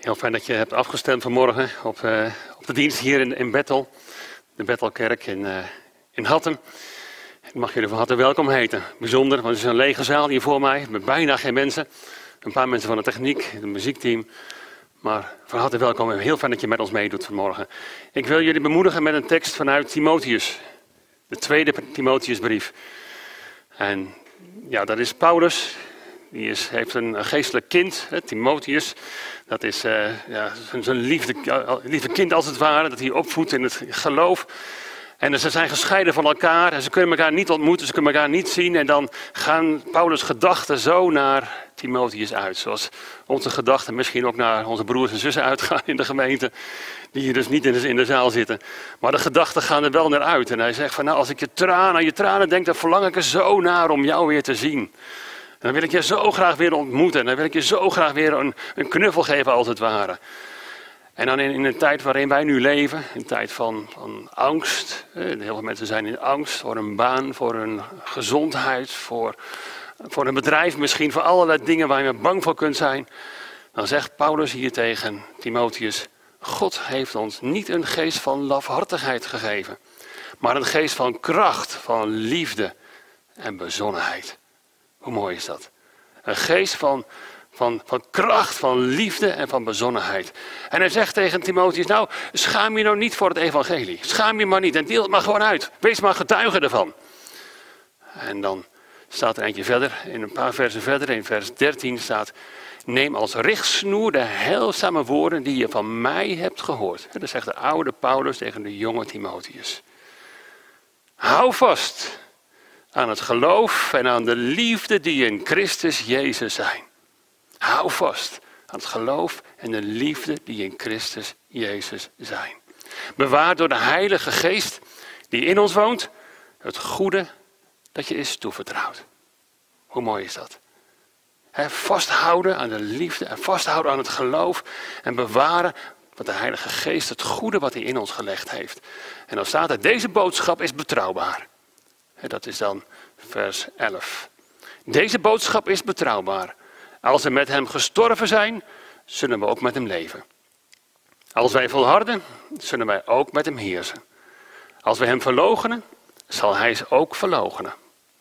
Heel fijn dat je hebt afgestemd vanmorgen op de dienst hier in Bethel. De Bethelkerk in Hattem. Ik mag jullie van harte welkom heten. Bijzonder, want het is een lege zaal hier voor mij. Met bijna geen mensen. Een paar mensen van de techniek, het muziekteam. Maar van harte welkom en heel fijn dat je met ons meedoet vanmorgen. Ik wil jullie bemoedigen met een tekst vanuit Timotheus. De tweede Timotheusbrief. En ja, dat is Paulus. Die heeft een geestelijk kind, Timotheus. Dat is zijn lieve kind als het ware, dat hij opvoedt in het geloof. En ze zijn gescheiden van elkaar en ze kunnen elkaar niet ontmoeten, ze kunnen elkaar niet zien. En dan gaan Paulus' gedachten zo naar Timotheus uit. Zoals onze gedachten misschien ook naar onze broers en zussen uitgaan in de gemeente. Die hier dus niet in de zaal zitten. Maar de gedachten gaan er wel naar uit. En hij zegt van nou, als ik aan je tranen denk, dan verlang ik er zo naar om jou weer te zien. En dan wil ik je zo graag weer ontmoeten. En dan wil ik je zo graag weer een knuffel geven als het ware. En dan in een tijd waarin wij nu leven, een tijd van angst. Heel veel mensen zijn in angst voor een baan, voor hun gezondheid, voor een bedrijf misschien, voor allerlei dingen waar je bang voor kunt zijn. Dan zegt Paulus hier tegen Timotheus, God heeft ons niet een geest van lafhartigheid gegeven, maar een geest van kracht, van liefde en bezonnenheid. Hoe mooi is dat? Een geest van kracht, van liefde en van bezonnenheid. En hij zegt tegen Timotheus, nou, schaam je nou niet voor het evangelie. Schaam je maar niet en deel het maar gewoon uit. Wees maar getuige ervan. En dan staat er eentje verder, in een paar versen verder, in vers 13 staat, neem als richtsnoer de heilzame woorden die je van mij hebt gehoord. Dat zegt de oude Paulus tegen de jonge Timotheus. Hou vast aan het geloof en aan de liefde die in Christus Jezus zijn. Hou vast aan het geloof en de liefde die in Christus Jezus zijn. Bewaar door de Heilige Geest die in ons woont het goede dat je is toevertrouwd. Hoe mooi is dat? Vasthouden aan de liefde en vasthouden aan het geloof en bewaren wat de Heilige Geest, het goede wat hij in ons gelegd heeft. En dan staat er, deze boodschap is betrouwbaar. Dat is dan vers 11. Deze boodschap is betrouwbaar. Als we met hem gestorven zijn, zullen we ook met hem leven. Als wij volharden, zullen wij ook met hem heersen. Als we hem verloochenen, zal hij ze ook verloochenen.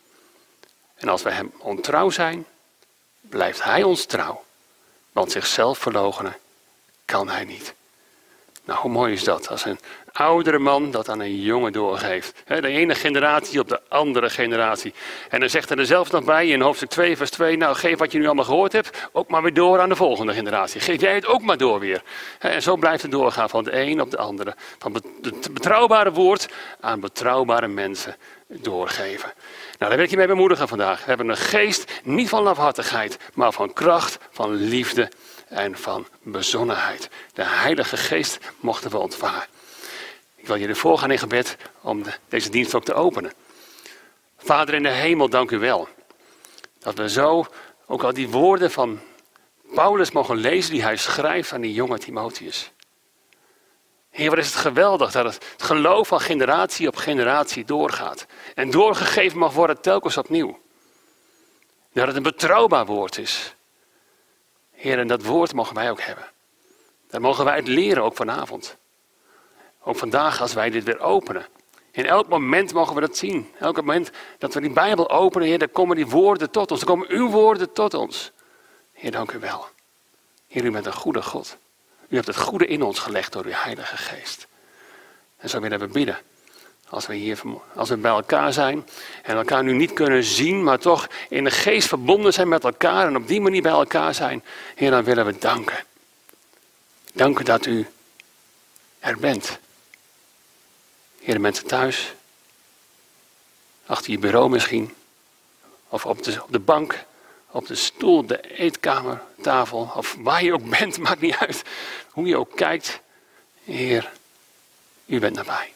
En als wij hem ontrouw zijn, blijft hij ons trouw. Want zichzelf verloochenen kan hij niet. Nou, hoe mooi is dat als een oudere man dat aan een jongen doorgeeft. De ene generatie op de andere generatie. En dan zegt hij er zelfs nog bij in hoofdstuk 2 vers 2. Nou, geef wat je nu allemaal gehoord hebt ook maar weer door aan de volgende generatie. Geef jij het ook maar door weer. En zo blijft het doorgaan van de een op de andere. Van het betrouwbare woord aan betrouwbare mensen doorgeven. Nou, daar wil ik je mee bemoedigen vandaag. We hebben een geest niet van lafhartigheid, maar van kracht, van liefde en van bezonnenheid. De Heilige Geest mochten we ontvangen. Ik wil jullie voorgaan in gebed om deze dienst ook te openen. Vader in de hemel, dank u wel. Dat we zo ook al die woorden van Paulus mogen lezen die hij schrijft aan die jonge Timotheus. Heer, wat is het geweldig dat het geloof van generatie op generatie doorgaat. En doorgegeven mag worden telkens opnieuw. Dat het een betrouwbaar woord is. Heer, en dat woord mogen wij ook hebben. Daar mogen wij het leren ook vanavond. Ook vandaag als wij dit weer openen. In elk moment mogen we dat zien. Elk moment dat we die Bijbel openen, Heer, dan komen die woorden tot ons. Dan komen uw woorden tot ons. Heer, dank u wel. Heer, u bent een goede God. U hebt het goede in ons gelegd door uw Heilige Geest. En zo willen we bidden. Als we bij elkaar zijn en elkaar nu niet kunnen zien, maar toch in de geest verbonden zijn met elkaar en op die manier bij elkaar zijn. Heer, dan willen we danken. Danken dat u er bent. Heer, de mensen thuis, achter je bureau misschien, of op de bank, op de stoel, op de eetkamertafel, of waar je ook bent, maakt niet uit. Hoe je ook kijkt, Heer, u bent nabij.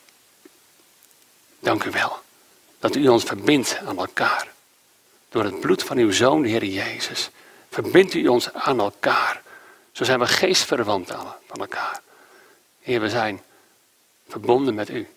Dank u wel dat u ons verbindt aan elkaar. Door het bloed van uw Zoon, de Heer Jezus, verbindt u ons aan elkaar. Zo zijn we geestverwant van elkaar. Heer, we zijn verbonden met u.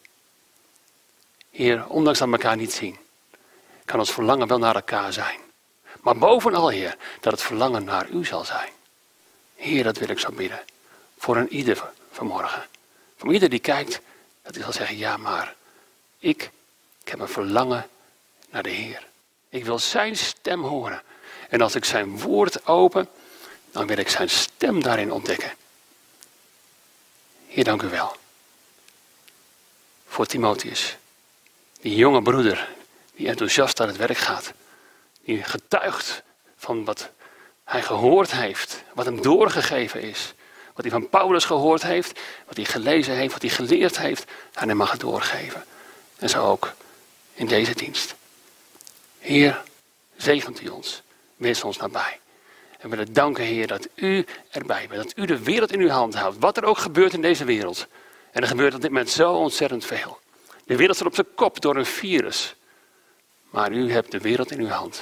Heer, ondanks dat we elkaar niet zien, kan ons verlangen wel naar elkaar zijn. Maar bovenal, Heer, dat het verlangen naar u zal zijn. Heer, dat wil ik zo bidden. Voor een ieder vanmorgen. Voor ieder die kijkt, dat hij zal zeggen, ja maar, ik heb een verlangen naar de Heer. Ik wil zijn stem horen. En als ik zijn woord open, dan wil ik zijn stem daarin ontdekken. Heer, dank u wel. Voor Timotheus. Die jonge broeder, die enthousiast aan het werk gaat. Die getuigt van wat hij gehoord heeft. Wat hem doorgegeven is. Wat hij van Paulus gehoord heeft. Wat hij gelezen heeft. Wat hij geleerd heeft. En hij mag het doorgeven. En zo ook in deze dienst. Heer, zegent u ons. Wees ons nabij. En we willen danken, Heer, dat u erbij bent. Dat u de wereld in uw hand houdt. Wat er ook gebeurt in deze wereld. En er gebeurt op dit moment zo ontzettend veel. De wereld staat op zijn kop door een virus. Maar u hebt de wereld in uw hand.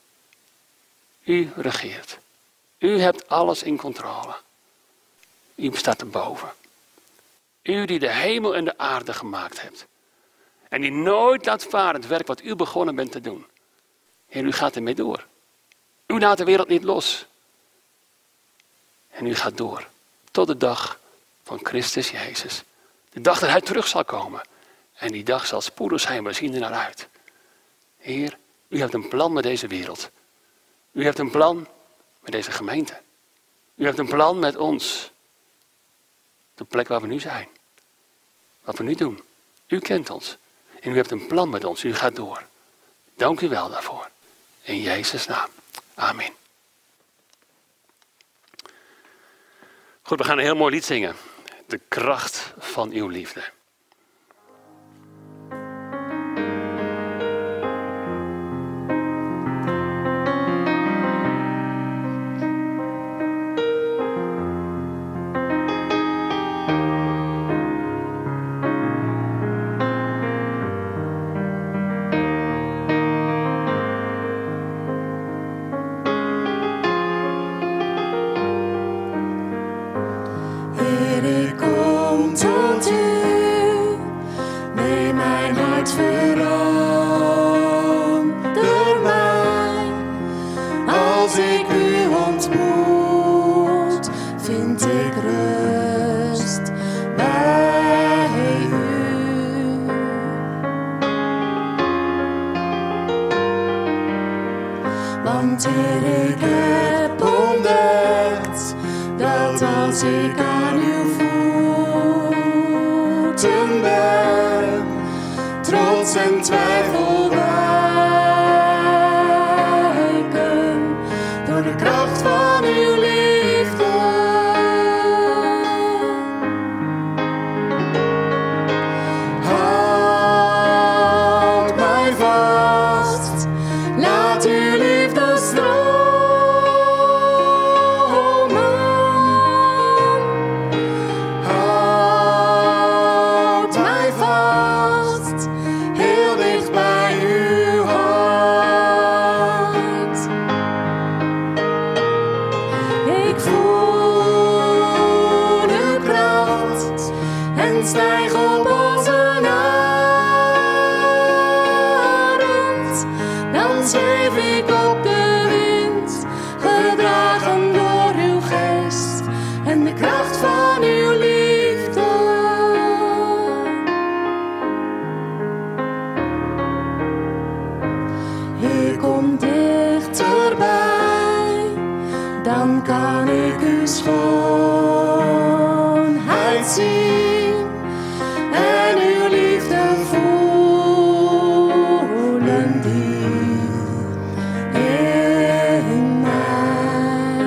U regeert. U hebt alles in controle. U staat erboven. U die de hemel en de aarde gemaakt hebt. En die nooit laat varen het werk wat u begonnen bent te doen. Heer, u gaat ermee door. U laat de wereld niet los. En u gaat door. Tot de dag van Christus Jezus. De dag dat hij terug zal komen. En die dag zal spoedig zijn, we zien er naar uit. Heer, u hebt een plan met deze wereld. U hebt een plan met deze gemeente. U hebt een plan met ons. De plek waar we nu zijn. Wat we nu doen. U kent ons. En u hebt een plan met ons. U gaat door. Dank u wel daarvoor. In Jezus' naam. Amen. Goed, we gaan een heel mooi lied zingen. De kracht van uw liefde. Want Heer, ik heb ontdekt dat als ik aan uw voeten ben, trots en twijfel wijken door de kracht van uw liefde. Houd mij vast, laat uw liefde stromen. Houd mij vast, heel dicht bij uw hart. Ik voel uw kracht en stijg op als een arend. Dan zweef ik op de wind, gedragen door uw geest en de kracht van uw liefde. Ik kom dichterbij, dan kan ik uw schoonheid zien en uw liefde voelen diep in mij.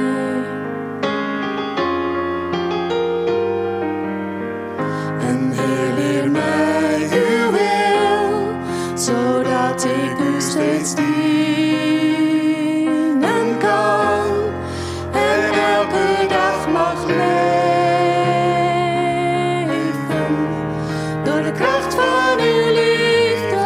En Heer, leer mij uw wil, zodat ik u steeds dienen kan en elke dag mag leven door de kracht van uw liefde.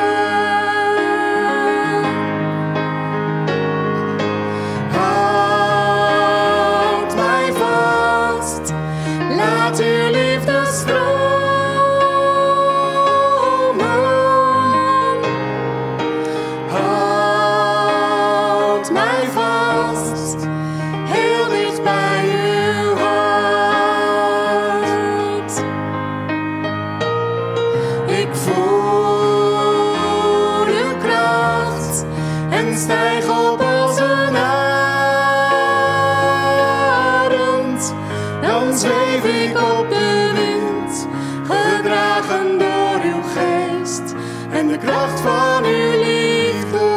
Houd mij vast, laat uw liefde stromen. Houd mij vast, heel dicht bij uw hart. en stijg op als een arend. Dan zweef ik op de wind, gedragen door uw geest en de kracht van uw liefde.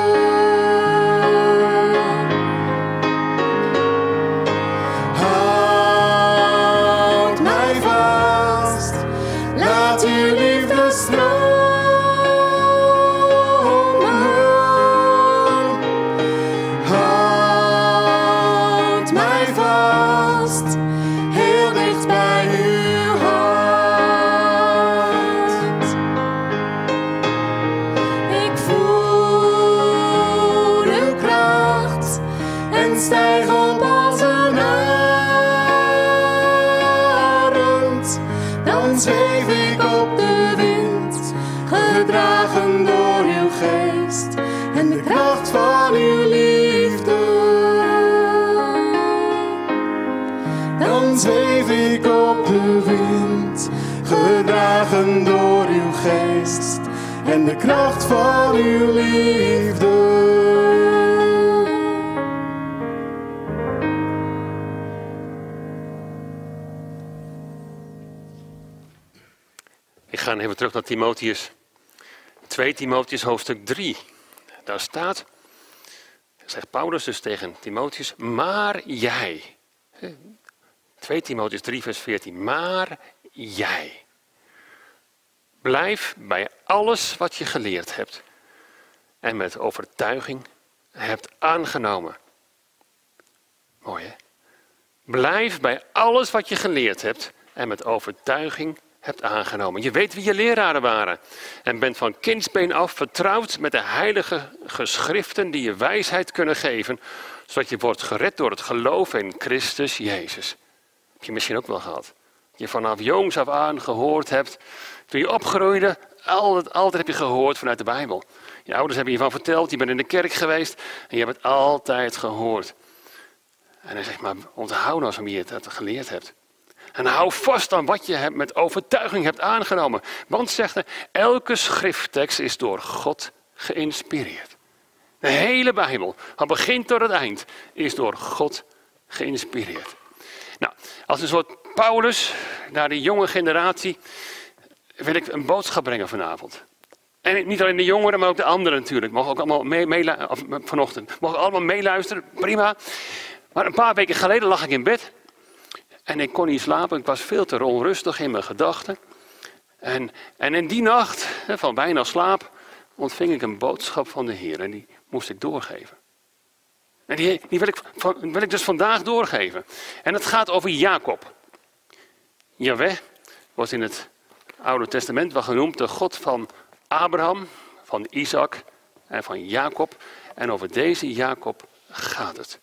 Houd mij vast, laat uw liefde stromen. Houd mij vast, heel dicht bij uw hart. Ik voel uw kracht en stijg op als een arend. Dan zweef ik op de wind, gedragen door uw geest en de kracht van uw liefde. Dan zweef ik op de wind, gedragen door uw geest en de kracht van uw liefde. We gaan even terug naar Timotheus. 2 Timotheus hoofdstuk 3. Daar staat, zegt Paulus dus tegen Timotheus, maar jij. 2 Timotheus 3 vers 14. Maar jij. Blijf bij alles wat je geleerd hebt en met overtuiging hebt aangenomen. Mooi hè? Blijf bij alles wat je geleerd hebt en met overtuiging hebt aangenomen. Je weet wie je leraren waren en bent van kindsbeen af vertrouwd met de heilige geschriften die je wijsheid kunnen geven, zodat je wordt gered door het geloof in Christus Jezus. Heb je misschien ook wel gehad. Je vanaf jongs af aan gehoord hebt. Toen je opgroeide, altijd heb je gehoord vanuit de Bijbel. Je ouders hebben je van verteld, je bent in de kerk geweest en je hebt het altijd gehoord. En dan zeg maar, onthoud nou eens hoe je het geleerd hebt. En hou vast aan wat je met overtuiging hebt aangenomen. Want, zegt hij, elke schrifttekst is door God geïnspireerd. De hele Bijbel, van begin tot het eind, is door God geïnspireerd. Nou, als een soort Paulus naar de jonge generatie wil ik een boodschap brengen vanavond. En niet alleen de jongeren, maar ook de anderen natuurlijk. Mogen ook allemaal vanochtend. Mogen allemaal meeluisteren, prima. Maar een paar weken geleden lag ik in bed. En ik kon niet slapen, ik was veel te onrustig in mijn gedachten. En in die nacht, van bijna slaap, ontving ik een boodschap van de Heer. En die moest ik doorgeven. En die wil ik dus vandaag doorgeven. En het gaat over Jacob. Jahweh wordt in het Oude Testament wel genoemd de God van Abraham, van Isaac en van Jacob. En over deze Jacob gaat het.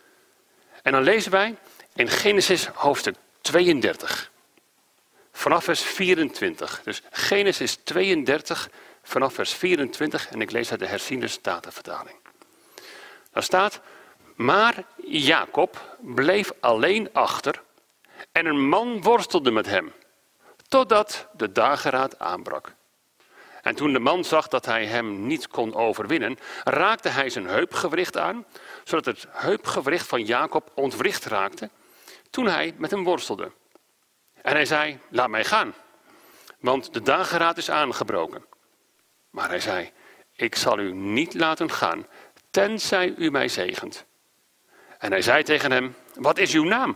En dan lezen wij in Genesis hoofdstuk 32. Vanaf vers 24. Dus Genesis 32 vanaf vers 24. En ik lees uit de herziende Statenvertaling. Daar staat, maar Jacob bleef alleen achter en een man worstelde met hem, totdat de dageraad aanbrak. En toen de man zag dat hij hem niet kon overwinnen, raakte hij zijn heupgewricht aan, zodat het heupgewricht van Jacob ontwricht raakte, toen hij met hem worstelde. En hij zei, laat mij gaan, want de dageraad is aangebroken. Maar hij zei, ik zal u niet laten gaan, tenzij u mij zegent. En hij zei tegen hem, wat is uw naam?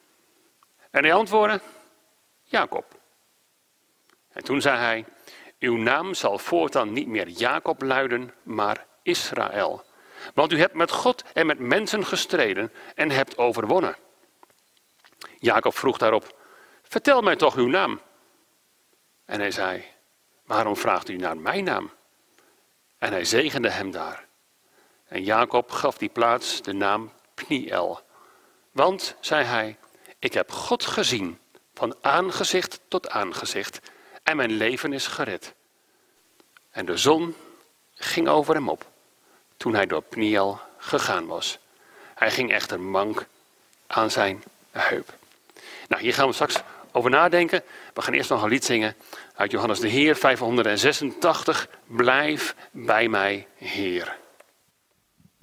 En hij antwoordde, Jacob. En toen zei hij, uw naam zal voortaan niet meer Jacob luiden, maar Israël. Want u hebt met God en met mensen gestreden en hebt overwonnen. Jacob vroeg daarop, vertel mij toch uw naam. En hij zei, waarom vraagt u naar mijn naam? En hij zegende hem daar. En Jacob gaf die plaats de naam Pniel. Want, zei hij, ik heb God gezien van aangezicht tot aangezicht en mijn leven is gered. En de zon ging over hem op toen hij door Pniel gegaan was. Hij ging echter mank aan zijn heup. Nou, hier gaan we straks over nadenken. We gaan eerst nog een lied zingen uit Johannes de Heer 586. Blijf bij mij, Heer.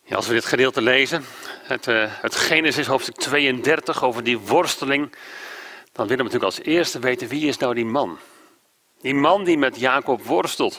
Ja, als we dit gedeelte lezen, het Genesis hoofdstuk 32 over die worsteling, dan willen we natuurlijk als eerste weten, wie is nou die man? Die man die met Jacob worstelt.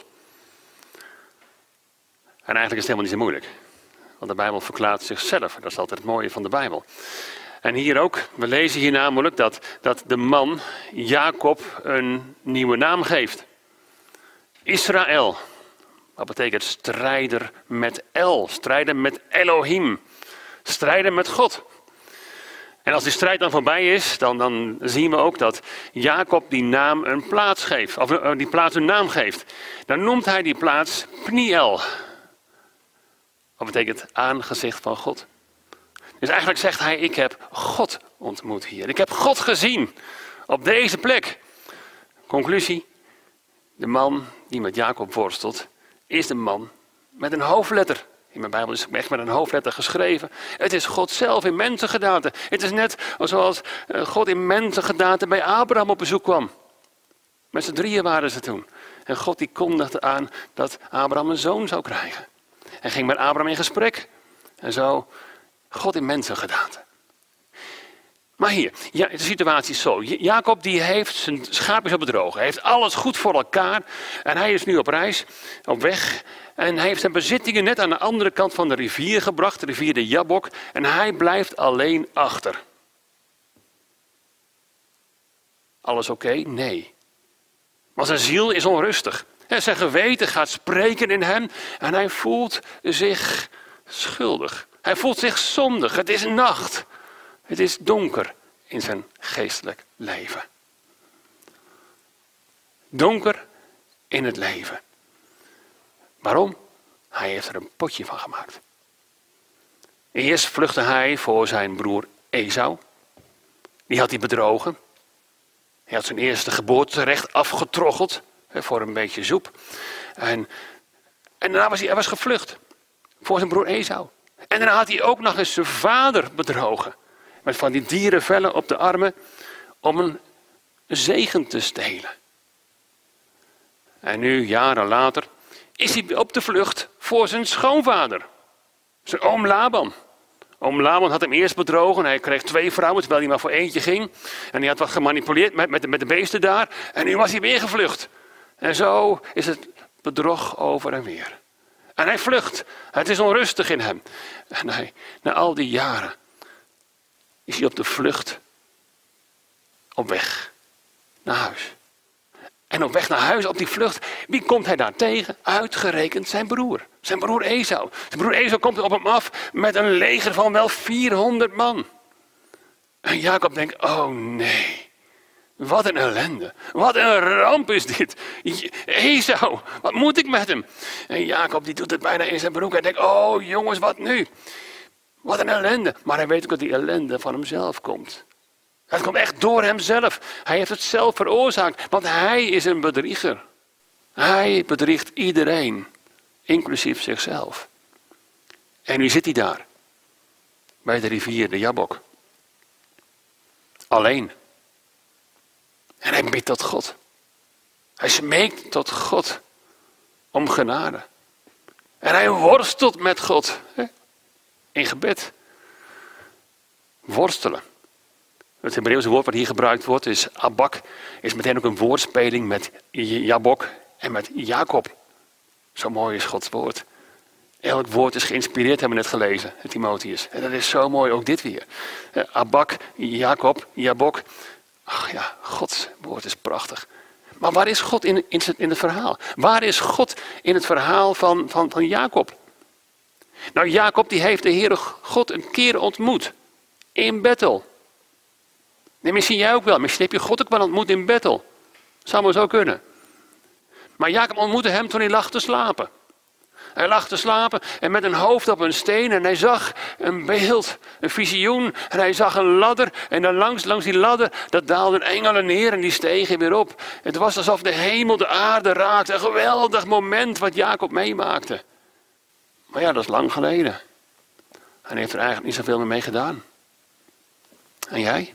En eigenlijk is het helemaal niet zo moeilijk. Want de Bijbel verklaart zichzelf. Dat is altijd het mooie van de Bijbel. En hier ook, we lezen hier namelijk dat de man Jacob een nieuwe naam geeft. Israël. Dat betekent strijder met El. Strijder met Elohim. Strijder met God. En als die strijd dan voorbij is, dan zien we ook dat Jacob die naam een plaats geeft. Of die plaats een naam geeft. Dan noemt hij die plaats Pniel. Wat betekent aangezicht van God. Dus eigenlijk zegt hij, ik heb God ontmoet hier. Ik heb God gezien op deze plek. Conclusie, de man die met Jacob worstelt, is de man met een hoofdletter. In mijn Bijbel is het echt met een hoofdletter geschreven. Het is God zelf in mensengedaante. Het is net zoals God in mensengedaante bij Abraham op bezoek kwam. Met z'n drieën waren ze toen. En God die kondigde aan dat Abraham een zoon zou krijgen. En ging met Abraham in gesprek. En zo, God in mensengedaante. Maar hier, ja, de situatie is zo. Jacob die heeft zijn schaapjes op bedrogen. Hij heeft alles goed voor elkaar. En hij is nu op reis, op weg. En hij heeft zijn bezittingen net aan de andere kant van de rivier gebracht. De rivier de Jabok. En hij blijft alleen achter. Alles oké? Nee. Maar zijn ziel is onrustig. En zijn geweten gaat spreken in hem. En hij voelt zich schuldig. Hij voelt zich zondig. Het is nacht. Het is donker in zijn geestelijk leven. Donker in het leven. Waarom? Hij heeft er een potje van gemaakt. Eerst vluchtte hij voor zijn broer Esau. Die had hij bedrogen. Hij had zijn eerste geboorterecht afgetroggeld. Voor een beetje soep. En daarna was hij gevlucht. Voor zijn broer Esau. En daarna had hij ook nog eens zijn vader bedrogen. Met van die dierenvellen op de armen. Om een zegen te stelen. En nu, jaren later, is hij op de vlucht voor zijn schoonvader. Zijn oom Laban. Oom Laban had hem eerst bedrogen. Hij kreeg 2 vrouwen, terwijl hij maar voor eentje ging. En hij had wat gemanipuleerd met de beesten daar. En nu was hij weer gevlucht. En zo is het bedrog over en weer. En hij vlucht. Het is onrustig in hem. En hij, na al die jaren, is hij op de vlucht. Op weg naar huis. En op weg naar huis, op die vlucht, wie komt hij daar tegen? Uitgerekend zijn broer. Zijn broer Esau. Zijn broer Esau komt op hem af met een leger van wel 400 man. En Jacob denkt, oh nee. Wat een ellende. Wat een ramp is dit. Esau, wat moet ik met hem? En Jacob die doet het bijna in zijn broek. Hij denkt, oh jongens, wat nu? Wat een ellende. Maar hij weet ook dat die ellende van hemzelf komt. Het komt echt door hemzelf. Hij heeft het zelf veroorzaakt. Want hij is een bedrieger. Hij bedriegt iedereen. Inclusief zichzelf. En nu zit hij daar. Bij de rivier de Jabok. Alleen. En hij bidt tot God. Hij smeekt tot God. Om genade. En hij worstelt met God. In gebed. Worstelen. Het Hebreeuwse woord wat hier gebruikt wordt is abak. Is meteen ook een woordspeling met Jabok en met Jacob. Zo mooi is Gods woord. Elk woord is geïnspireerd, hebben we net gelezen, Timotheus. En dat is zo mooi, ook dit weer. Abak, Jacob, Jabok. Ach ja, Gods woord is prachtig. Maar waar is God in het verhaal? Waar is God in het verhaal van Jacob? Nou, Jacob die heeft de Heere God een keer ontmoet. In Bethel. Nee, misschien jij ook wel. Misschien heb je God ook wel ontmoet in Bethel. Zou maar zo kunnen. Maar Jacob ontmoette hem toen hij lag te slapen. Hij lag te slapen en met een hoofd op een steen. En hij zag een beeld, een visioen. En hij zag een ladder. En dan langs die ladder, dat daalden engelen neer en die stegen weer op. Het was alsof de hemel de aarde raakte. Een geweldig moment wat Jacob meemaakte. Maar ja, dat is lang geleden. En hij heeft er eigenlijk niet zoveel meer mee gedaan. En jij?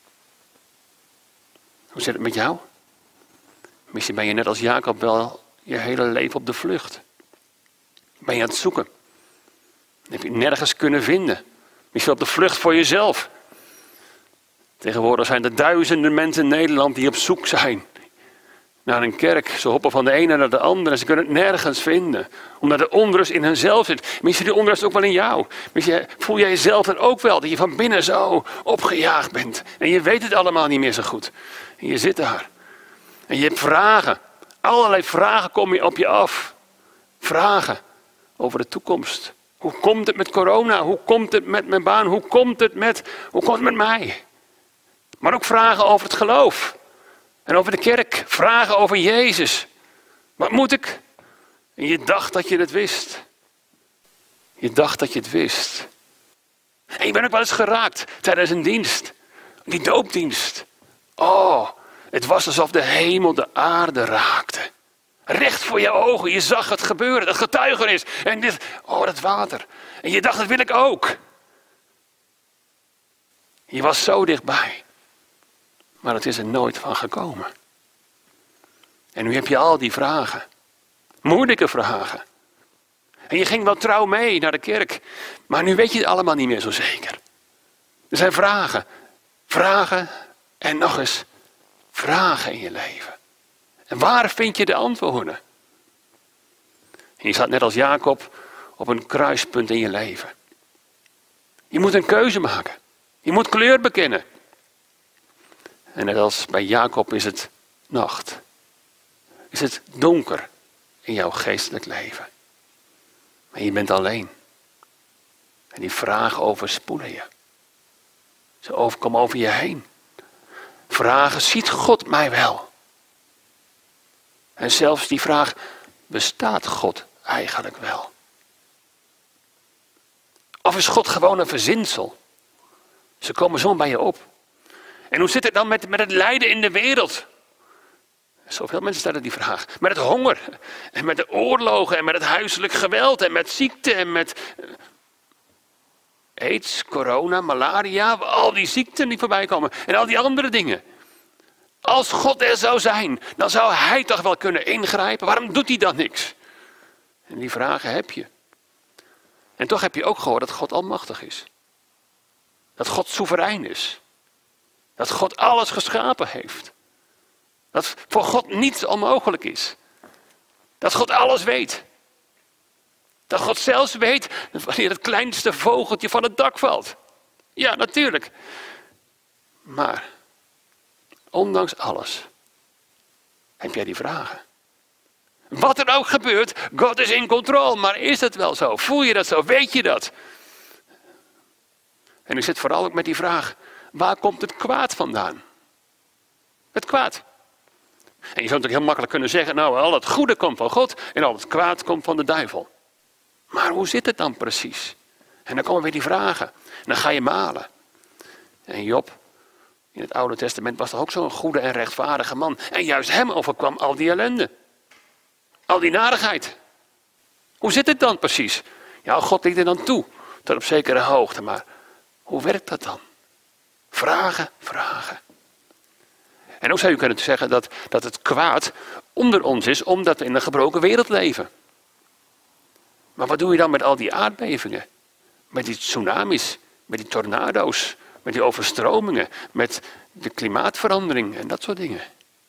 Hoe zit het met jou? Misschien ben je net als Jacob wel je hele leven op de vlucht. Ben je aan het zoeken? Dat heb je nergens kunnen vinden. Misschien op de vlucht voor jezelf. Tegenwoordig zijn er duizenden mensen in Nederland die op zoek zijn naar een kerk. Ze hoppen van de ene naar de andere en ze kunnen het nergens vinden. Omdat de onrust in henzelf zit. Misschien die onrust ook wel in jou. Misschien voel jij jezelf dan ook wel dat je van binnen zo opgejaagd bent. En je weet het allemaal niet meer zo goed. En je zit daar. En je hebt vragen. Allerlei vragen komen op je af. Vragen over de toekomst. Hoe komt het met corona? Hoe komt het met mijn baan? Hoe komt het met mij? Maar ook vragen over het geloof. En over de kerk. Vragen over Jezus. Wat moet ik? En je dacht dat je het wist. Je dacht dat je het wist. En je bent ook wel eens geraakt tijdens een dienst. Die doopdienst. Oh, het was alsof de hemel de aarde raakte. Recht voor je ogen. Je zag het gebeuren. Dat getuigenis. En dit, dat water. En je dacht, dat wil ik ook. Je was zo dichtbij. Maar het is er nooit van gekomen. En nu heb je al die vragen. Moeilijke vragen. En je ging wel trouw mee naar de kerk. Maar nu weet je het allemaal niet meer zo zeker. Er zijn vragen. Vragen en nog eens vragen in je leven. En waar vind je de antwoorden? En je staat net als Jacob op een kruispunt in je leven. Je moet een keuze maken. Je moet kleur bekennen. En net als bij Jacob is het nacht. Is het donker in jouw geestelijk leven. En je bent alleen. En die vragen overspoelen je. Ze komen over je heen. Vragen, ziet God mij wel? En zelfs die vraag, bestaat God eigenlijk wel? Of is God gewoon een verzinsel? Ze komen zo bij je op. En hoe zit het dan met het lijden in de wereld? Zoveel mensen stellen die vraag. Met het honger. En met de oorlogen. En met het huiselijk geweld. En met ziekte. En met aids, corona, malaria. Al die ziekten die voorbij komen. En al die andere dingen. Als God er zou zijn. Dan zou hij toch wel kunnen ingrijpen. Waarom doet hij dan niks? En die vragen heb je. En toch heb je ook gehoord dat God almachtig is. Dat God soeverein is. Dat God alles geschapen heeft. Dat voor God niets onmogelijk is. Dat God alles weet. Dat God zelfs weet wanneer het kleinste vogeltje van het dak valt. Ja, natuurlijk. Maar, ondanks alles, heb jij die vragen. Wat er ook gebeurt, God is in controle. Maar is het wel zo? Voel je dat zo? Weet je dat? En ik zit vooral ook met die vraag, waar komt het kwaad vandaan? Het kwaad. En je zou natuurlijk heel makkelijk kunnen zeggen, nou, al het goede komt van God en al het kwaad komt van de duivel. Maar hoe zit het dan precies? En dan komen weer die vragen. En dan ga je malen. En Job, in het Oude Testament, was toch ook zo'n goede en rechtvaardige man. En juist hem overkwam al die ellende. Al die narigheid. Hoe zit het dan precies? Ja, God liet er dan toe, tot op zekere hoogte. Maar hoe werkt dat dan? Vragen, vragen. En ook zou je kunnen zeggen dat het kwaad onder ons is, omdat we in een gebroken wereld leven. Maar wat doe je dan met al die aardbevingen? Met die tsunamis, met die tornado's, met die overstromingen, met de klimaatverandering en dat soort dingen.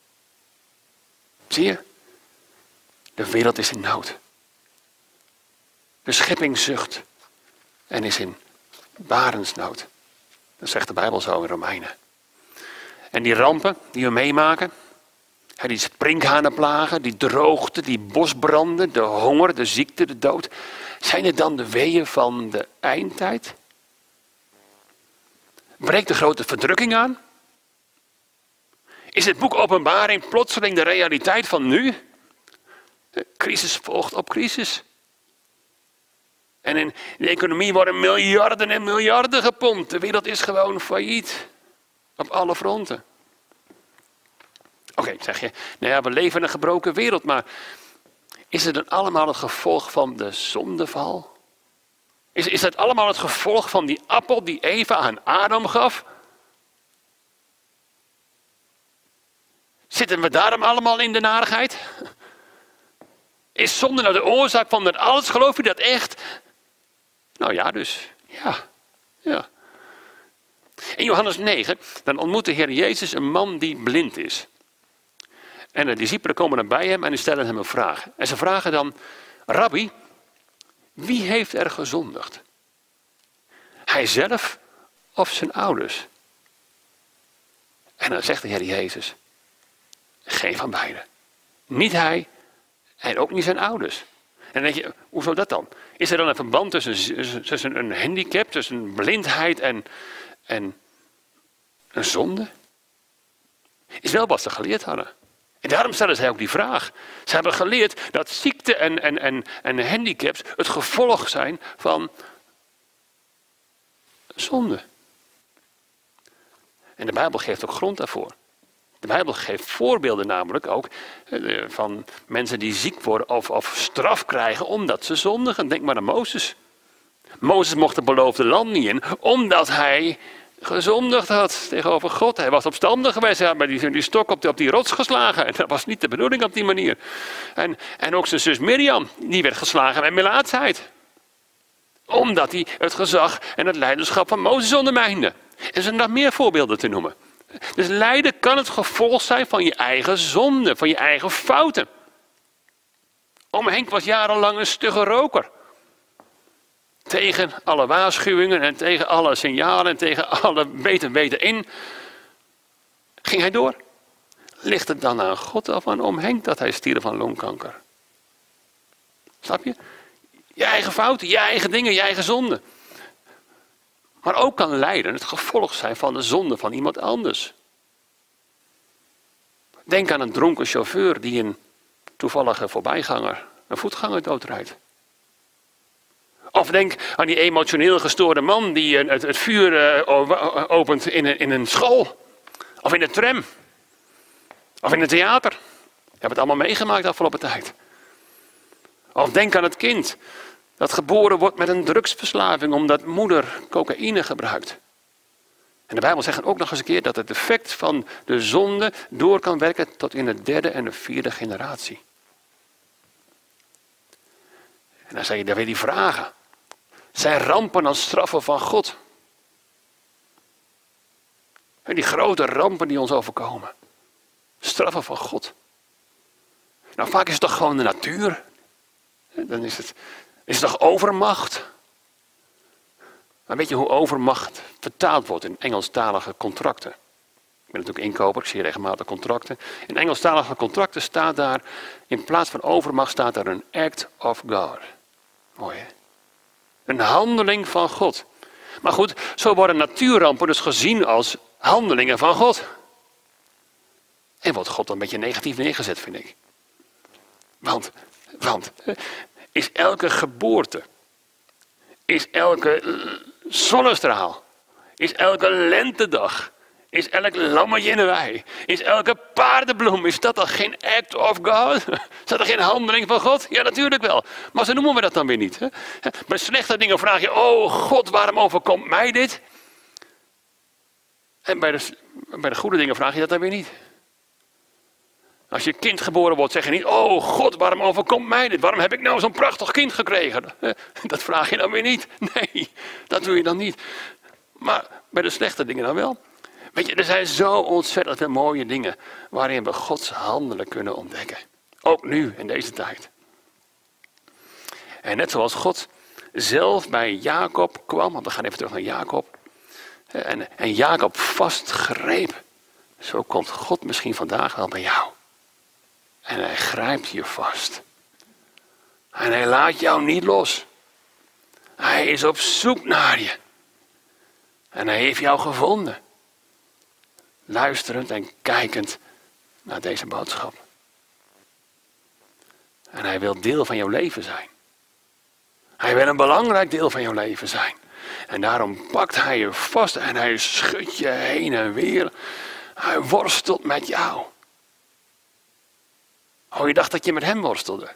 Zie je? De wereld is in nood. De schepping zucht en is in barensnood. Dat zegt de Bijbel zo in Romeinen. En die rampen die we meemaken, die sprinkhanenplagen, die droogte, die bosbranden, de honger, de ziekte, de dood. Zijn het dan de weeën van de eindtijd? Breekt de grote verdrukking aan? Is het boek Openbaring plotseling de realiteit van nu? Crisis volgt op crisis. En in de economie worden miljarden en miljarden gepompt. De wereld is gewoon failliet. Op alle fronten. Oké, zeg je, nou ja, we leven in een gebroken wereld, maar is het dan allemaal het gevolg van de zondeval? Is het allemaal het gevolg van die appel die Eva aan Adam gaf? Zitten we daarom allemaal in de narigheid? Is zonde nou de oorzaak van dat alles? Geloof je dat echt? Nou ja, dus. Ja. In Johannes 9, dan ontmoet de Heer Jezus een man die blind is. En de discipelen komen dan bij hem en die stellen hem een vraag. En ze vragen dan, Rabbi, wie heeft er gezondigd? Hij zelf of zijn ouders? En dan zegt de Heer Jezus, geen van beiden. Niet hij en ook niet zijn ouders. En dan denk je, hoezo dat dan? Is er dan een verband tussen een handicap, tussen blindheid en een zonde? Is wel wat ze geleerd hadden. En daarom stellen zij ook die vraag. Ze hebben geleerd dat ziekte en handicaps het gevolg zijn van zonde. En de Bijbel geeft ook grond daarvoor. De Bijbel geeft voorbeelden namelijk ook van mensen die ziek worden of straf krijgen omdat ze zondigen. Denk maar aan Mozes. Mozes mocht het beloofde land niet in omdat hij gezondigd had tegenover God. Hij was opstandig geweest, hij had met die stok op die rots geslagen. En dat was niet de bedoeling op die manier. En ook zijn zus Mirjam, die werd geslagen met melaatsheid. Omdat hij het gezag en het leiderschap van Mozes ondermijnde. Er zijn nog meer voorbeelden te noemen. Dus lijden kan het gevolg zijn van je eigen zonde, van je eigen fouten. Oom Henk was jarenlang een stugge roker. Tegen alle waarschuwingen en tegen alle signalen en tegen alle weten in, ging hij door. Ligt het dan aan God of aan oom Henk dat hij stierf van longkanker? Snap je? Je eigen fouten, je eigen dingen, je eigen zonde. Maar ook kan lijden het gevolg zijn van de zonde van iemand anders. Denk aan een dronken chauffeur die een toevallige voorbijganger, een voetganger doodrijdt. Of denk aan die emotioneel gestoorde man die het vuur opent in een school. Of in de tram. Of in het theater. Je hebt het allemaal meegemaakt de afgelopen tijd. Of denk aan het kind dat geboren wordt met een drugsverslaving omdat moeder cocaïne gebruikt. En de Bijbel zegt ook nog eens een keer dat het effect van de zonde door kan werken tot in de 3e en de 4e generatie. En dan zeg je, dan weer die vragen. Zijn rampen dan straffen van God? En die grote rampen die ons overkomen. Straffen van God. Nou, vaak is het toch gewoon de natuur. Dan is het toch overmacht. Maar weet je hoe overmacht vertaald wordt in Engelstalige contracten? Ik ben natuurlijk inkoper, ik zie regelmatig contracten. In Engelstalige contracten staat daar, in plaats van overmacht staat er een act of God. Mooi hè? Een handeling van God. Maar goed, zo worden natuurrampen dus gezien als handelingen van God. En wordt God dan een beetje negatief neergezet, vind ik. Want is elke geboorte, is elke zonnestraal, is elke lentedag, is elk lammetje in de wei, is elke paardenbloem, is dat dan geen act of God? Is dat dan geen handeling van God? Ja, natuurlijk wel. Maar zo noemen we dat dan weer niet. Hè? Bij slechte dingen vraag je, oh God, waarom overkomt mij dit? En bij de goede dingen vraag je dat dan weer niet. Als je kind geboren wordt, zeg je niet, oh God, waarom overkomt mij dit? Waarom heb ik nou zo'n prachtig kind gekregen? Dat vraag je dan weer niet. Nee, dat doe je dan niet. Maar bij de slechte dingen dan wel. Weet je, er zijn zo ontzettend veel mooie dingen waarin we Gods handelen kunnen ontdekken. Ook nu, in deze tijd. En net zoals God zelf bij Jacob kwam, want we gaan even terug naar Jacob. En Jacob vastgreep. Zo komt God misschien vandaag wel bij jou. En hij grijpt je vast. En hij laat jou niet los. Hij is op zoek naar je. En hij heeft jou gevonden. Luisterend en kijkend naar deze boodschap. En hij wil deel van jouw leven zijn. Hij wil een belangrijk deel van jouw leven zijn. En daarom pakt hij je vast en hij schudt je heen en weer. Hij worstelt met jou. Oh, je dacht dat je met hem worstelde.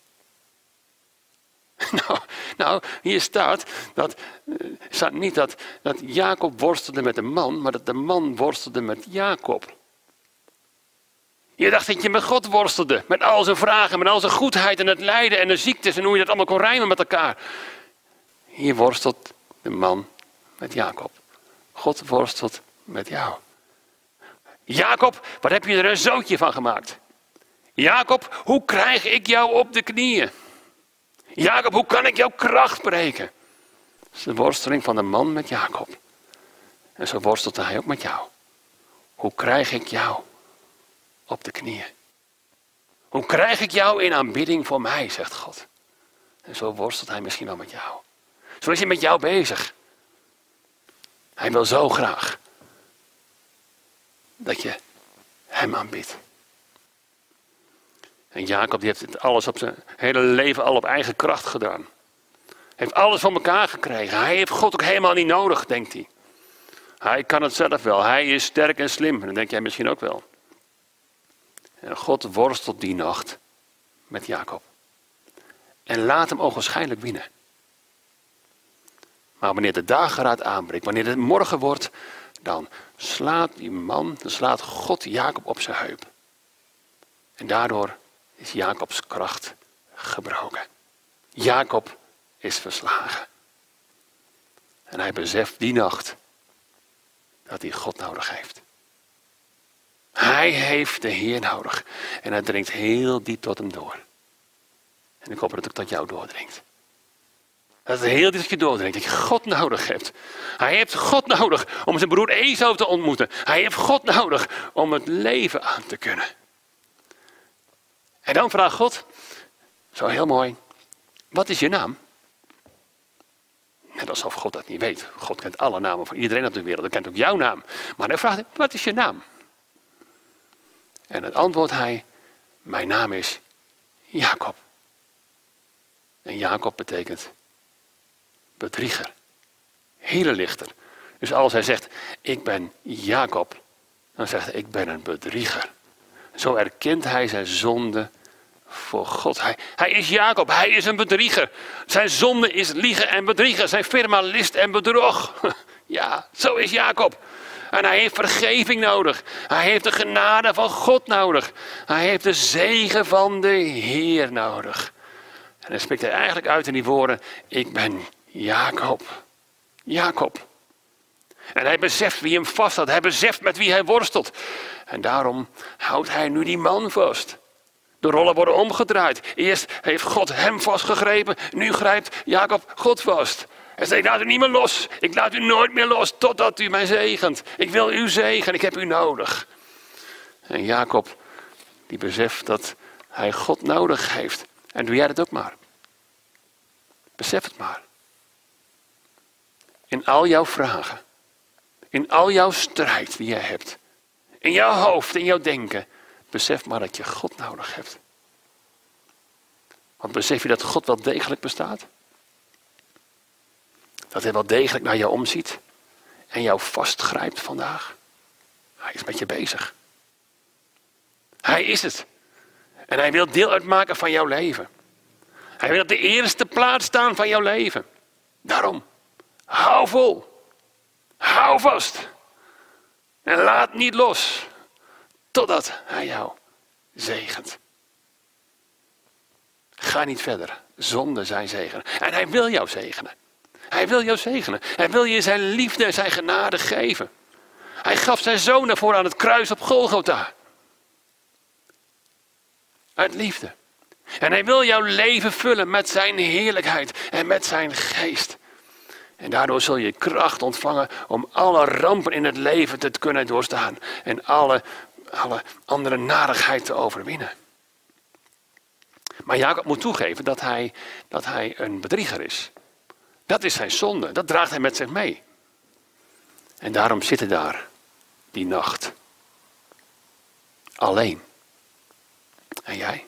Nou, hier staat niet dat Jacob worstelde met de man, maar dat de man worstelde met Jacob. Je dacht dat je met God worstelde, met al zijn vragen, met al zijn goedheid en het lijden en de ziektes en hoe je dat allemaal kon rijmen met elkaar. Hier worstelt de man met Jacob. God worstelt met jou. Jacob, wat heb je er een zootje van gemaakt? Jacob, hoe krijg ik jou op de knieën? Jacob, hoe kan ik jouw kracht breken? Dat is de worsteling van de man met Jacob. En zo worstelt hij ook met jou. Hoe krijg ik jou op de knieën? Hoe krijg ik jou in aanbidding voor mij, zegt God. En zo worstelt hij misschien wel met jou. Zo is hij met jou bezig. Hij wil zo graag dat je hem aanbidt. En Jacob die heeft het alles op zijn hele leven al op eigen kracht gedaan. Hij heeft alles van elkaar gekregen. Hij heeft God ook helemaal niet nodig, denkt hij. Hij kan het zelf wel. Hij is sterk en slim. En dat denk jij misschien ook wel. En God worstelt die nacht met Jacob. En laat hem ogenschijnlijk winnen. Maar wanneer de dageraad aanbreekt, wanneer het morgen wordt, dan slaat God Jacob op zijn heup. En daardoor is Jacobs kracht gebroken. Jacob is verslagen. En hij beseft die nacht dat hij God nodig heeft. Hij heeft de Heer nodig. En hij dringt heel diep tot hem door. En ik hoop dat het ook tot jou doordringt. Dat het heel diep tot je doordringt. Dat je God nodig hebt. Hij heeft God nodig om zijn broer Esau te ontmoeten. Hij heeft God nodig om het leven aan te kunnen. En dan vraagt God, zo heel mooi, wat is je naam? Net alsof God dat niet weet. God kent alle namen van iedereen op de wereld. Hij kent ook jouw naam. Maar hij vraagt, wat is je naam? En het antwoordt hij, mijn naam is Jacob. En Jacob betekent bedrieger. Hele lichter. Dus als hij zegt, ik ben Jacob, dan zegt hij, ik ben een bedrieger. Zo erkent hij zijn zonde voor God. Hij is Jacob, hij is een bedrieger. Zijn zonde is liegen en bedriegen. Zijn firma list en bedrog. Ja, zo is Jacob. En hij heeft vergeving nodig. Hij heeft de genade van God nodig. Hij heeft de zegen van de Heer nodig. En dan spreekt hij eigenlijk uit in die woorden, ik ben Jacob. Jacob. En hij beseft wie hem vasthoudt. Hij beseft met wie hij worstelt. En daarom houdt hij nu die man vast. De rollen worden omgedraaid. Eerst heeft God hem vastgegrepen. Nu grijpt Jacob God vast. Hij zegt, ik laat u niet meer los. Ik laat u nooit meer los totdat u mij zegent. Ik wil u zegenen. Ik heb u nodig. En Jacob die beseft dat hij God nodig heeft. En doe jij dat ook maar. Besef het maar. In al jouw vragen. In al jouw strijd die je hebt. In jouw hoofd, in jouw denken. Besef maar dat je God nodig hebt. Want besef je dat God wel degelijk bestaat? Dat hij wel degelijk naar jou omziet. En jou vastgrijpt vandaag. Hij is met je bezig. Hij is het. En hij wil deel uitmaken van jouw leven. Hij wil op de eerste plaats staan van jouw leven. Daarom, hou vol. Hou vast. En laat niet los. Totdat hij jou zegent. Ga niet verder zonder zijn zegen. En hij wil jou zegenen. Hij wil jou zegenen. Hij wil je zijn liefde en zijn genade geven. Hij gaf zijn zoon ervoor aan het kruis op Golgotha. Uit liefde. En hij wil jouw leven vullen met zijn heerlijkheid en met zijn geest. En daardoor zul je kracht ontvangen om alle rampen in het leven te kunnen doorstaan. En alle andere narigheid te overwinnen. Maar Jacob moet toegeven dat hij een bedrieger is. Dat is zijn zonde. Dat draagt hij met zich mee. En daarom zit hij daar die nacht. Alleen. En jij?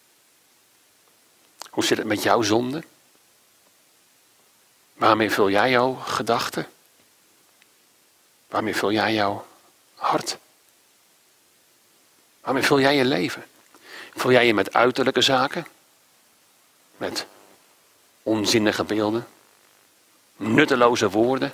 Hoe zit het met jouw zonde? Waarmee vul jij jouw gedachten? Waarmee vul jij jouw hart? Waarmee vul jij je leven? Vul jij je met uiterlijke zaken? Met onzinnige beelden? Nutteloze woorden?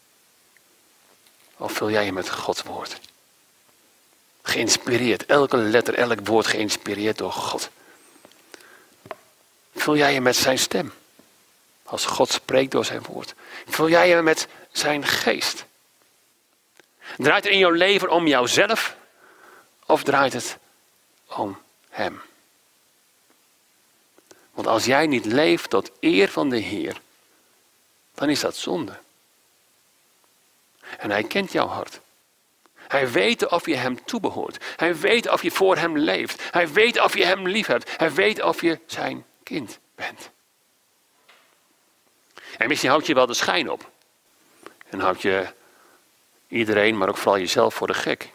Of vul jij je met Gods woord? Geïnspireerd, elke letter, elk woord geïnspireerd door God. Vul jij je met zijn stem? Als God spreekt door zijn woord. Vul jij je met zijn geest? Draait het in jouw leven om jouzelf? Of draait het om hem? Want als jij niet leeft tot eer van de Heer, dan is dat zonde. En hij kent jouw hart. Hij weet of je hem toebehoort. Hij weet of je voor hem leeft. Hij weet of je hem lief hebt. Hij weet of je zijn kind bent. En misschien houd je wel de schijn op. En houd je iedereen, maar ook vooral jezelf voor de gek.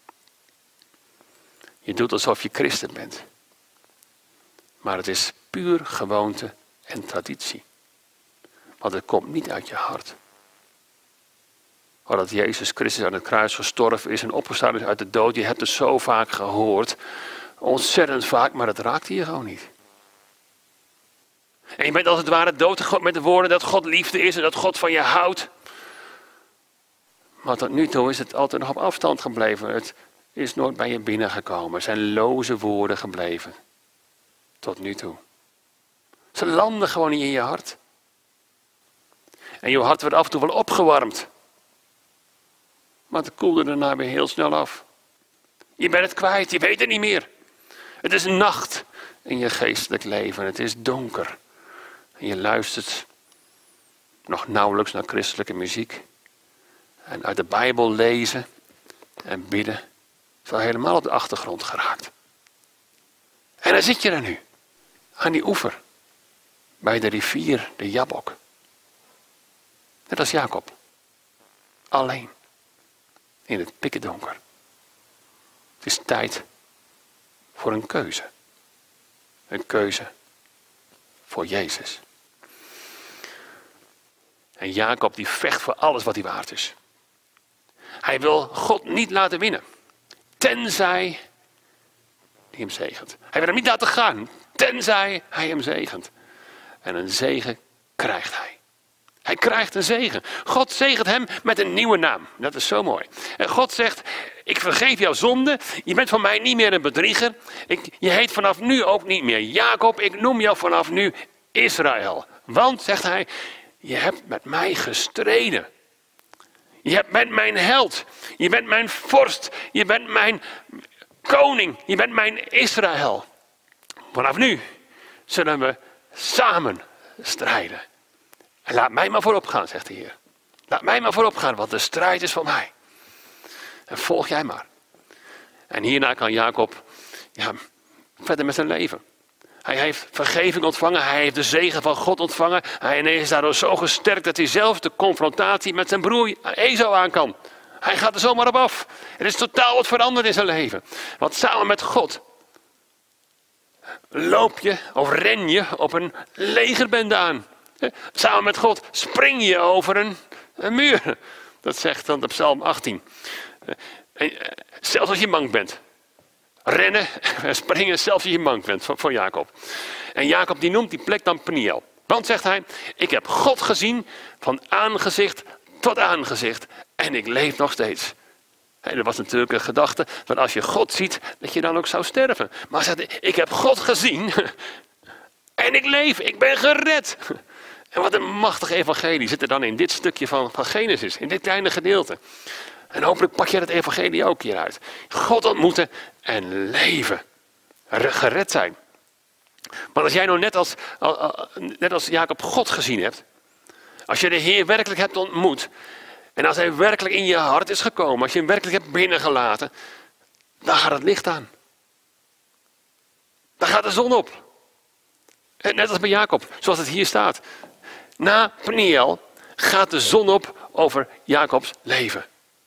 Je doet alsof je christen bent. Maar het is puur gewoonte en traditie. Want het komt niet uit je hart. Maar dat Jezus Christus aan het kruis gestorven is en opgestaan is uit de dood. Je hebt het zo vaak gehoord. Ontzettend vaak, maar het raakt je gewoon niet. En je bent als het ware doodgegooid met de woorden dat God liefde is en dat God van je houdt. Maar tot nu toe is het altijd nog op afstand gebleven. Het is nooit bij je binnengekomen. Er zijn loze woorden gebleven. Tot nu toe. Ze landen gewoon niet in je hart. En je hart wordt af en toe wel opgewarmd. Maar het koelde daarna weer heel snel af. Je bent het kwijt, je weet het niet meer. Het is nacht in je geestelijk leven. Het is donker. En je luistert nog nauwelijks naar christelijke muziek. En uit de Bijbel lezen en bidden is al helemaal op de achtergrond geraakt. En dan zit je er nu. Aan die oever. Bij de rivier, de Jabbok. Net als Jacob. Alleen. In het pikkendonker. Het is tijd voor een keuze. Een keuze voor Jezus. En Jacob die vecht voor alles wat hij waard is. Hij wil God niet laten winnen. Tenzij hij hem zegent. Hij wil hem niet laten gaan. Tenzij hij hem zegent. En een zegen krijgt hij. Hij krijgt een zegen. God zegent hem met een nieuwe naam. Dat is zo mooi. En God zegt, ik vergeef jouw zonde. Je bent voor mij niet meer een bedrieger. Je heet vanaf nu ook niet meer Jacob. Ik noem jou vanaf nu Israël. Want, zegt hij, je hebt met mij gestreden. Je bent mijn held. Je bent mijn vorst. Je bent mijn koning. Je bent mijn Israël. Vanaf nu zullen we samen strijden. En laat mij maar voorop gaan, zegt de Heer. Laat mij maar voorop gaan, want de strijd is van mij. En volg jij maar. En hierna kan Jacob verder met zijn leven. Hij heeft vergeving ontvangen. Hij heeft de zegen van God ontvangen. Hij is daardoor zo gesterkt dat hij zelf de confrontatie met zijn broer Esau aan kan. Hij gaat er zomaar op af. Er is totaal wat veranderd in zijn leven. Want samen met God loop je of ren je op een legerbende aan. Samen met God spring je over een muur. Dat zegt dan de Psalm 18. Zelfs als je bang bent. Rennen en springen zelfs als je bang bent voor Jacob. En Jacob die noemt die plek dan Peniel. Want zegt hij, ik heb God gezien van aangezicht tot aangezicht. En ik leef nog steeds. En er was natuurlijk een gedachte dat als je God ziet, dat je dan ook zou sterven. Maar hij zegt, ik heb God gezien en ik leef, ik ben gered. En wat een machtig evangelie zit er dan in dit stukje van Genesis, in dit kleine gedeelte. En hopelijk pak je het evangelie ook hieruit. God ontmoeten en leven. Gered zijn. Maar als jij nou net als Jacob God gezien hebt. Als je de Heer werkelijk hebt ontmoet. En als hij werkelijk in je hart is gekomen. Als je hem werkelijk hebt binnengelaten. Dan gaat het licht aan. Dan gaat de zon op. En net als bij Jacob, zoals het hier staat. Na Peniel gaat de zon op over Jacobs leven.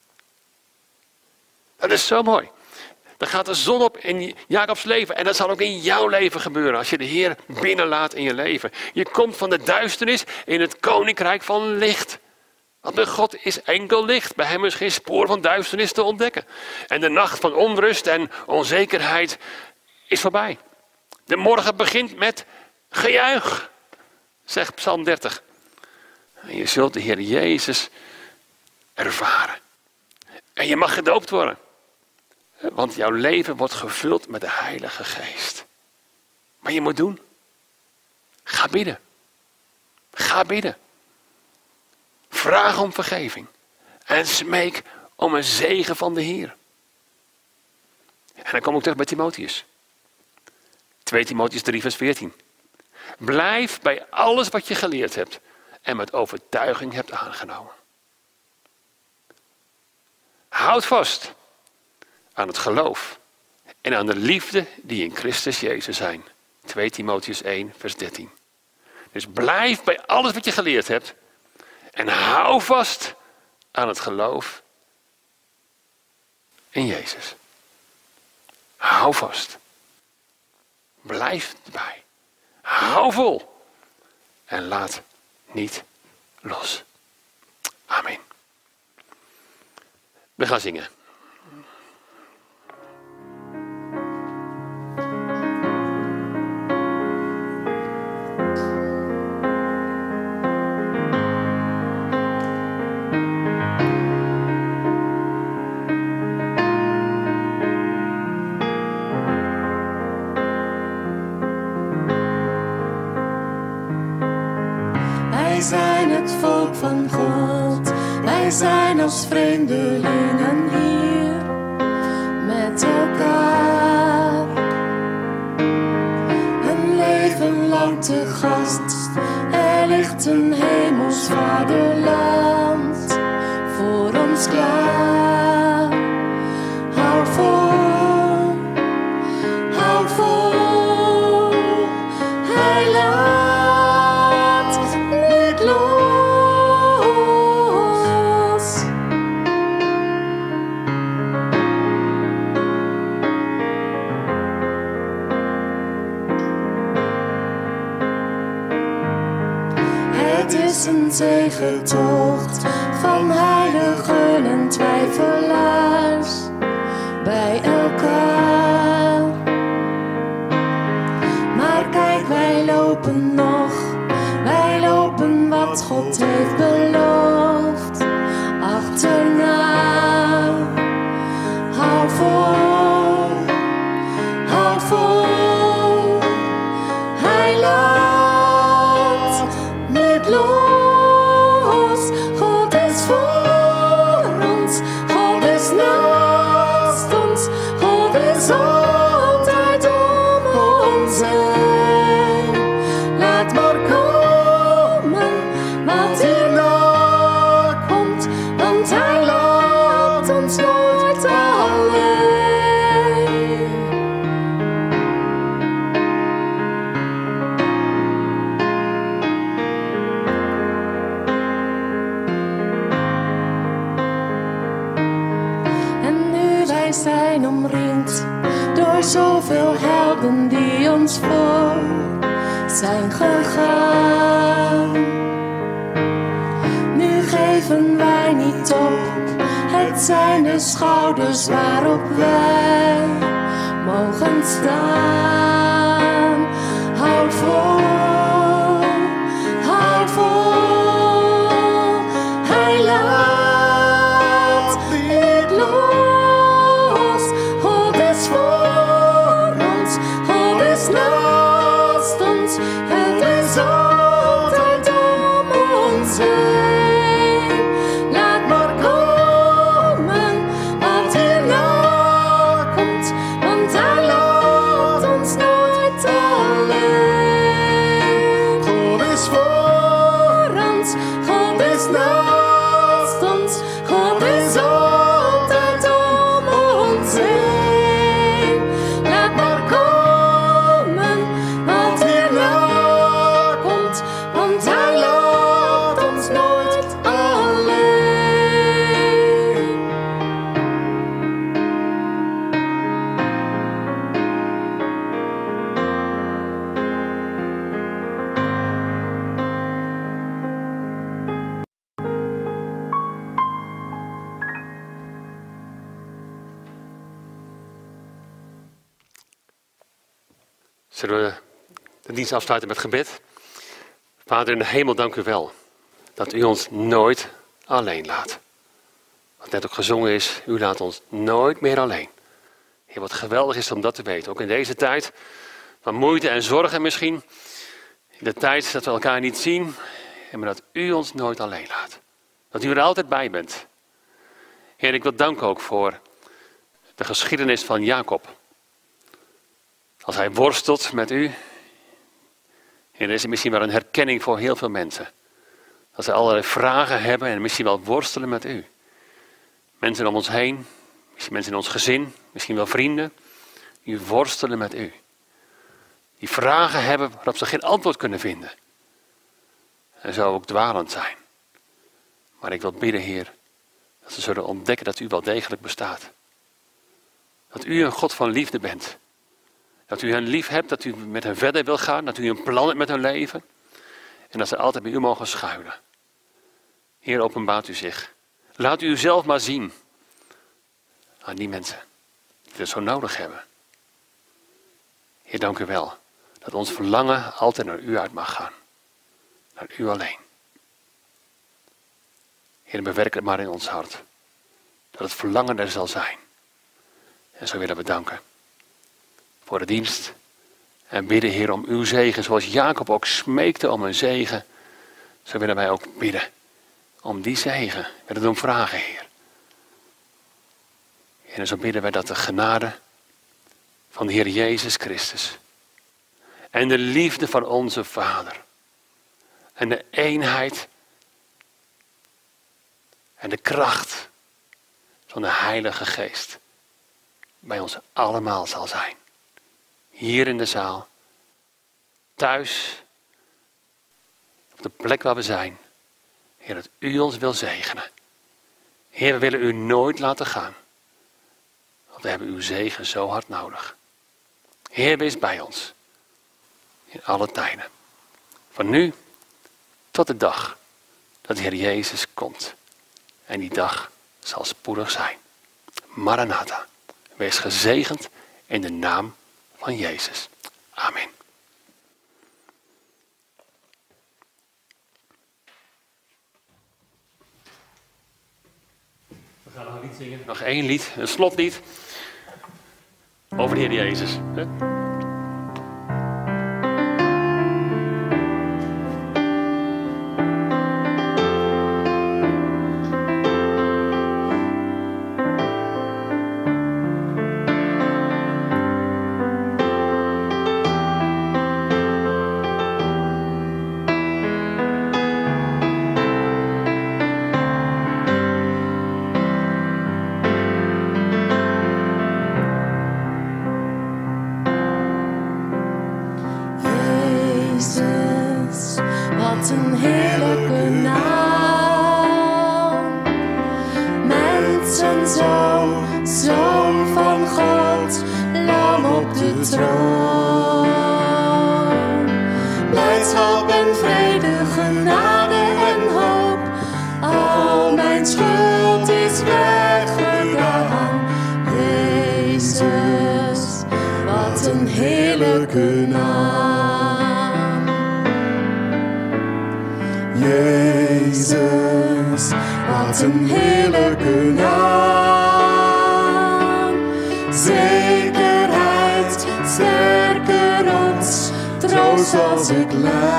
Dat is zo mooi. Dan gaat de zon op in Jacobs leven. En dat zal ook in jouw leven gebeuren. Als je de Heer binnenlaat in je leven. Je komt van de duisternis in het koninkrijk van licht. Want bij God is enkel licht. Bij hem is geen spoor van duisternis te ontdekken. En de nacht van onrust en onzekerheid is voorbij. De morgen begint met gejuich. Zegt Psalm 30. En je zult de Heer Jezus ervaren. En je mag gedoopt worden. Want jouw leven wordt gevuld met de Heilige Geest. Wat je moet doen? Ga bidden. Ga bidden. Vraag om vergeving. En smeek om een zegen van de Heer. En dan kom ik terug bij Timotheus. 2 Timotheus 3 vers 14. Blijf bij alles wat je geleerd hebt en met overtuiging hebt aangenomen. Houd vast aan het geloof en aan de liefde die in Christus Jezus zijn. 2 Timotheus 1 vers 13. Dus blijf bij alles wat je geleerd hebt en hou vast aan het geloof in Jezus. Hou vast. Blijf erbij. Hou vol. En laat niet los. Amen. We gaan zingen. Wij zijn het volk van God, wij zijn als vreemdelingen hier met elkaar. Een leven lang te gast, er ligt een hemels vaderland voor ons klaar. Hou vol, hou vol, hij laat niet los. Het is een zegentocht van heiligen en twijfelaars bij elkaar. Maar kijk, wij lopen nog, wij lopen wat God heeft beloofd. Achterna, hou vol, hou vol, hij laat niet los. God is voor ons, God is naast ons, God is altijd om ons heen. Laat maar komen wat hierna komt, want hij laat ons nooit alleen. En nu wij zijn omringd door zoveel helden die ons voor zijn gegaan. Nu geven wij niet op, het zijn de schouders waarop wij mogen staan. Houd vol, houd vol, hij laat niet los. God is voor ons, God is naast ons, het is altijd om ons heen. Laat maar komen wat hierna komt, want hij laat ons nooit alleen. God is voor ons, God is naast ons, God is altijd om ons heen. Laat maar komen wat hierna komt, want hij laat ons nooit alleen. Zullen we de dienst afsluiten met gebed? Vader in de hemel, dank u wel dat u ons nooit alleen laat. Wat net ook gezongen is, u laat ons nooit meer alleen. Heer, wat geweldig is om dat te weten. Ook in deze tijd van moeite en zorgen misschien. In de tijd dat we elkaar niet zien. En maar dat u ons nooit alleen laat. Dat u er altijd bij bent. Heer, ik wil danken ook voor de geschiedenis van Jacob. Als hij worstelt met u. Heer, is er misschien wel een herkenning voor heel veel mensen. Dat ze allerlei vragen hebben en misschien wel worstelen met u. Mensen om ons heen, misschien mensen in ons gezin, misschien wel vrienden. Die worstelen met u. Die vragen hebben waarop ze geen antwoord kunnen vinden. En zo ook dwalend zijn. Maar ik wil bidden, Heer, dat ze zullen ontdekken dat u wel degelijk bestaat. Dat u een God van liefde bent. Dat u hen lief hebt, dat u met hen verder wil gaan, dat u een plan hebt met hun leven. En dat ze altijd bij u mogen schuilen. Heer, openbaart u zich. Laat u uzelf maar zien aan die mensen die het zo nodig hebben. Heer, dank u wel dat ons verlangen altijd naar u uit mag gaan. Naar u alleen. Heer, bewerk het maar in ons hart. Dat het verlangen er zal zijn. En zo willen we danken voor de dienst. En bidden, Heer, om uw zegen. Zoals Jacob ook smeekte om een zegen. Zo willen wij ook bidden om die zegen. We willen het om vragen, Heer. En zo bidden wij dat de genade van de Heer Jezus Christus. En de liefde van onze Vader. En de eenheid. En de kracht van de Heilige Geest. Bij ons allemaal zal zijn. Hier in de zaal. Thuis. Op de plek waar we zijn. Heer, dat u ons wil zegenen. Heer, we willen u nooit laten gaan. Want we hebben uw zegen zo hard nodig. Heer, wees bij ons. In alle tijden. Van nu tot de dag dat de Heer Jezus komt. En die dag zal spoedig zijn. Maranatha. Wees gezegend in de naam van Jezus. Amen. We gaan nog een lied zingen. Nog één lied, een slotlied. Over de Heer Jezus. Wat een heerlijke naam. Mensenzoon, Zoon van God, Lam op de troon. Blijdschap en vrede, genade en hoop. Al mijn schuld is weggedaan. Jezus, wat een heerlijke naam. Jezus, wat een heerlijke naam. Zekerheid, sterke rots, troost als ik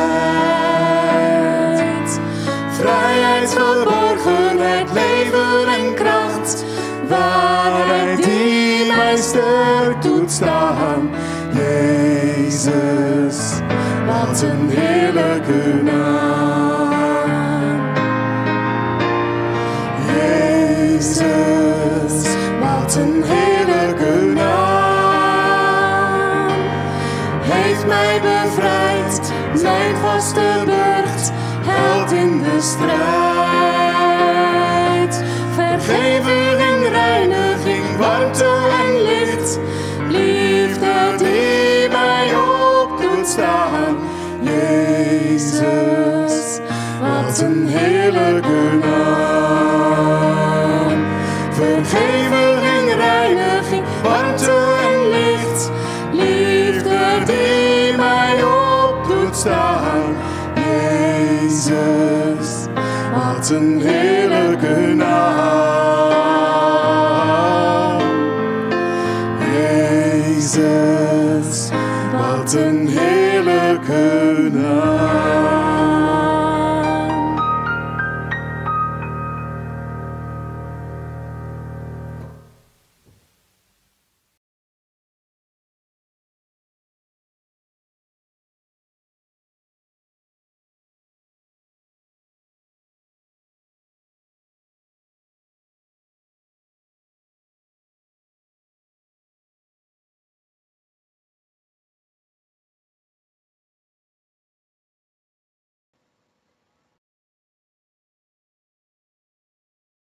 lijd. Vrijheid, geborgenheid, leven en kracht, waarheid die mij sterk doet staan. Jezus, wat een heerlijke naam. Jezus, wat een heerlijke naam. Heeft mij bevrijd, mijn vaste burcht, held in de strijd. Vergeving, reiniging, warmte en licht, liefde die mij op doet staan. Jezus, wat een heerlijke naam. Vergeving, reiniging, warmte en licht, liefde die mij op doet staan. Jezus, wat een heerlijke naam. Jezus, wat een heerlijke naam.